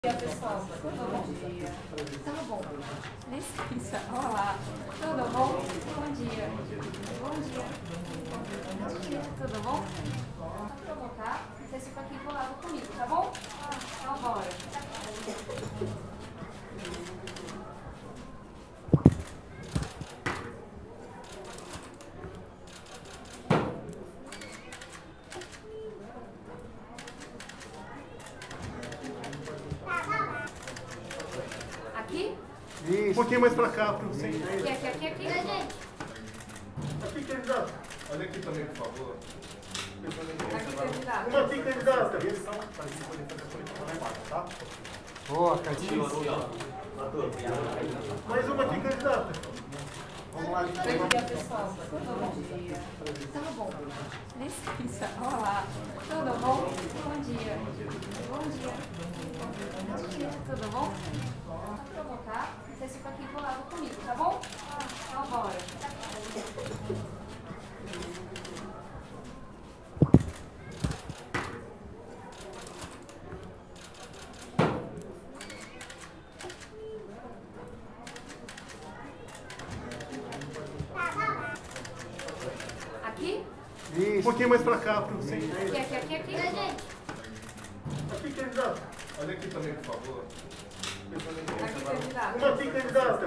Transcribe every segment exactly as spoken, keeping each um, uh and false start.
Bom dia, pessoal. Tudo bom? Tá bom. Licença. Olá. Tudo bom? Bom dia. Bom dia. Bom dia. Tudo bom? Não provocar. Vocês ficam aqui do lado comigo, tá bom? Então, bora. Aqui? Isso. Um pouquinho mais pra cá, pra você. Aqui, aqui, aqui, aqui. Aqui, candidato. Olha aqui também, por favor. Aqui, candidato. Uma aqui, candidata. Tá? Boa, Cadinho. Mais uma aqui, candidata. Vamos lá, Bom dia, pessoal. Tudo bom? Tá bom. Licença. Olá. Tudo bom? Bom dia. Bom dia. Bom dia. Tudo bom? Não provocar. Vocês ficam aqui do lado comigo, tá bom? Então, bora. Aqui? Isso. Um pouquinho mais pra cá, pra você. Aqui, aqui, aqui, aqui. Aqui, candidato. Olha aqui também, por favor. Aqui, candidato. Uma aqui, candidata.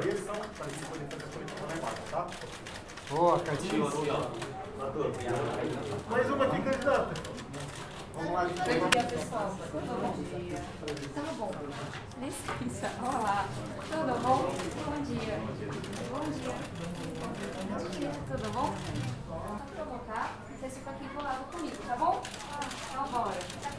Tá? Boa, Cadinho. Mais uma aqui, candidata. Vamos lá, Bom dia, pessoal. Tudo bom? Tá bom. Licença. Olá. Tudo bom? Bom dia. Bom dia. Bom dia. Tudo bom? Não provocar. Vocês ficam aqui do lado comigo, tá bom? Então, bora.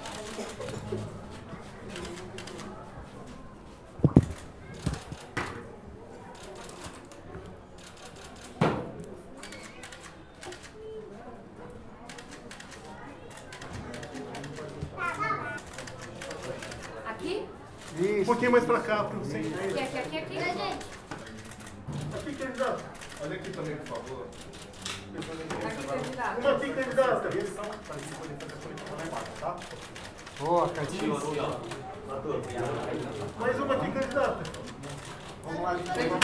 Aqui? Isso. Um pouquinho mais pra cá, pra você. Aqui, aqui, aqui, aqui. Aqui, candidato. Olha aqui também, por favor. Aqui, candidato. Uma aqui, candidata. Tá? Boa, Cadinho. Mais uma aqui, candidata. Vamos lá, Bom dia,